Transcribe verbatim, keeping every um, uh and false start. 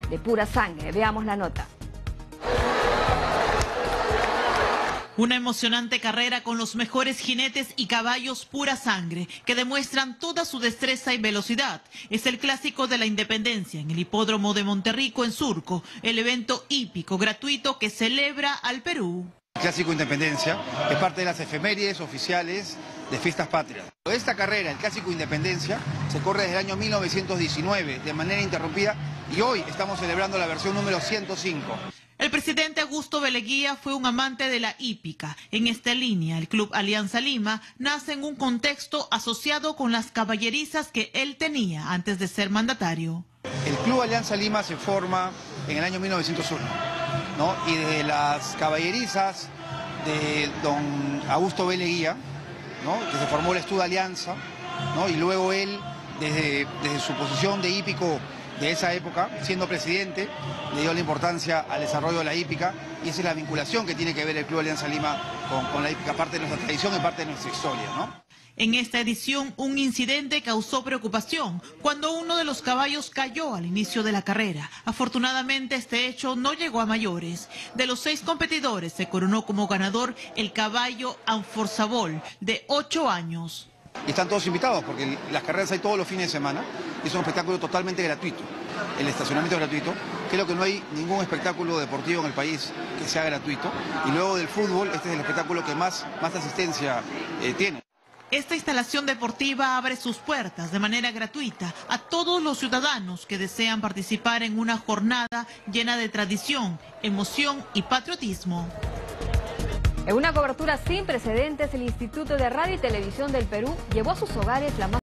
de pura sangre. Veamos la nota. Una emocionante carrera con los mejores jinetes y caballos pura sangre que demuestran toda su destreza y velocidad. Es el clásico de la Independencia en el hipódromo de Monterrico en Surco, el evento hípico gratuito que celebra al Perú. El Clásico Independencia es parte de las efemérides oficiales de Fiestas Patrias. Esta carrera, el Clásico Independencia, se corre desde el año mil novecientos diecinueve de manera interrumpida y hoy estamos celebrando la versión número ciento cinco. El presidente Augusto Beleguía fue un amante de la hípica. En esta línea, el Club Alianza Lima nace en un contexto asociado con las caballerizas que él tenía antes de ser mandatario. El Club Alianza Lima se forma en el año mil novecientos uno, ¿no? Y de las caballerizas de don Augusto Beleguía, ¿no? Que se formó el Estudio Alianza, ¿no? Y luego él, desde, desde su posición de hípico de esa época, siendo presidente, le dio la importancia al desarrollo de la hípica y esa es la vinculación que tiene que ver el Club Alianza Lima con, con la hípica, parte de nuestra tradición y parte de nuestra historia, ¿no? En esta edición, un incidente causó preocupación cuando uno de los caballos cayó al inicio de la carrera. Afortunadamente, este hecho no llegó a mayores. De los seis competidores, se coronó como ganador el caballo Anforzabol, de ocho años. Y están todos invitados porque las carreras hay todos los fines de semana y es un espectáculo totalmente gratuito. El estacionamiento es gratuito, creo que no hay ningún espectáculo deportivo en el país que sea gratuito. Y luego del fútbol, este es el espectáculo que más, más asistencia eh, tiene. Esta instalación deportiva abre sus puertas de manera gratuita a todos los ciudadanos que desean participar en una jornada llena de tradición, emoción y patriotismo. En una cobertura sin precedentes, el Instituto de Radio y Televisión del Perú llevó a sus hogares la más